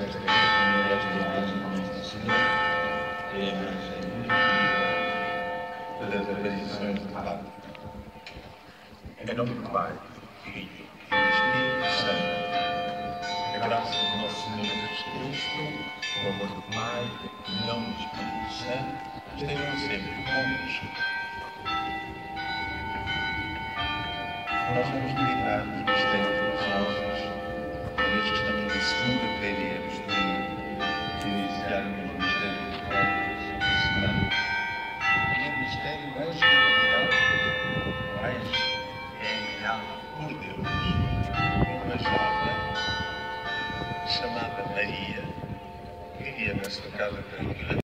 esta imagem do Senhor, é a imagem das aparições de Papa. Em nome do Pai, do Filho e do Espírito Santo, a graça do nosso Senhor Jesus Cristo, o amor do Pai, a comunhão do Espírito Santo, estejam sempre convosco. Nós vamos meditar nos mistérios religiosos, uma vez que estamos na segunda-feira de iniciarmos o mistério de semana. E o mistério mais especial, mais enviado por Deus, uma jovem chamada Maria, que vivia na sua casa tranquila.